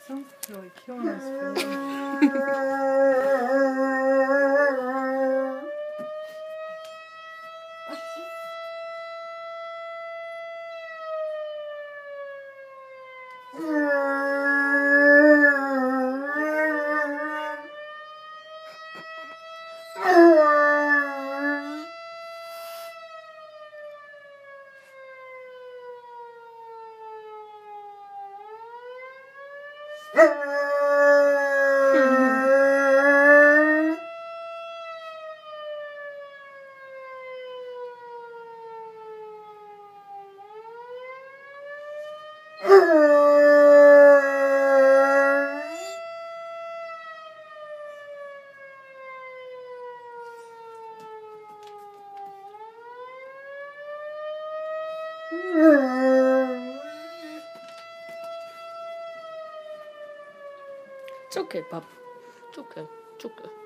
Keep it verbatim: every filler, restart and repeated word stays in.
Sounds really killing us for you. It's okay, Pop. It's okay. It's okay.